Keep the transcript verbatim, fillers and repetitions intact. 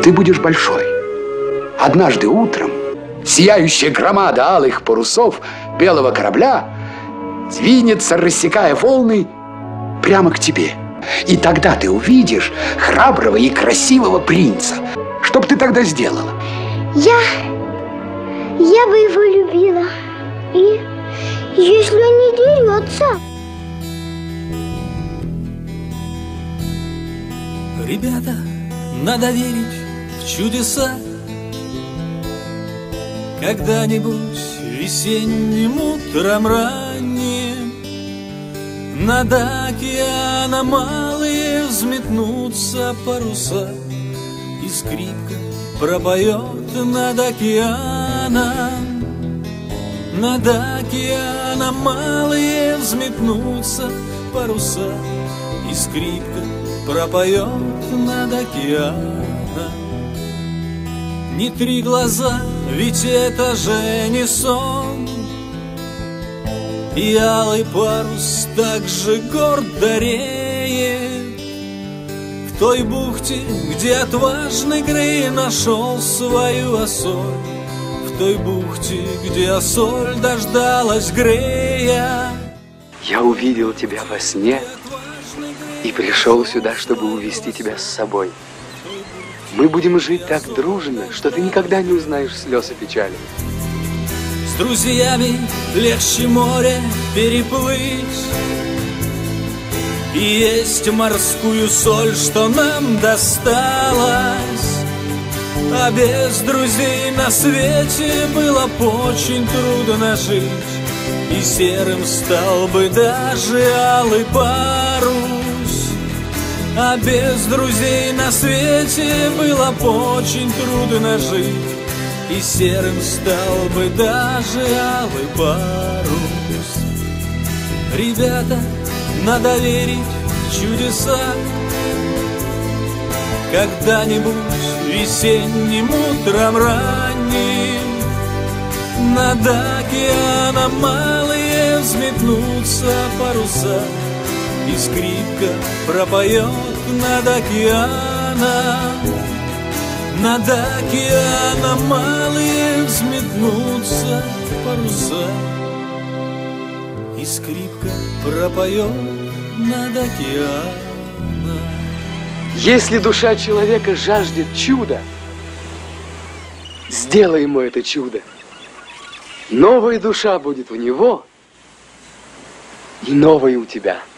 Ты будешь большой. Однажды утром сияющая громада алых парусов белого корабля двинется, рассекая волны, прямо к тебе. И тогда ты увидишь храброго и красивого принца. Что бы ты тогда сделала? Я... Я бы его любила. И если он не дерется. Ребята, надо верить в чудеса. Когда-нибудь весенним утром ранним над океаном малые взметнутся паруса, и скрипка пропоет над океаном. Над океаном малые взметнутся паруса, и скрипка пропоет над океаном. Не три глаза, ведь это же не сон, и алый парус так же гордо реет в той бухте, где отважный Грей нашел свою осоль, в той бухте, где осоль дождалась Грея. Я увидел тебя во сне и пришел сюда, чтобы увести тебя с собой. Мы будем жить так дружно, что ты никогда не узнаешь слез и печали. С друзьями легче море переплыть и есть морскую соль, что нам досталось. А без друзей на свете было бы очень трудно жить, и серым стал бы даже алый парус. А без друзей на свете было бы очень трудно жить, и серым стал бы даже алый парус. Ребята, надо верить в чудеса. Когда-нибудь весенним утром ранним над океаном малые взметнутся паруса, и скрипка пропоет над океаном. Над океаном малые взметнутся паруса, и скрипка пропоет над океаном. Если душа человека жаждет чуда, сделай ему это чудо. Новая душа будет у него, и новая у тебя.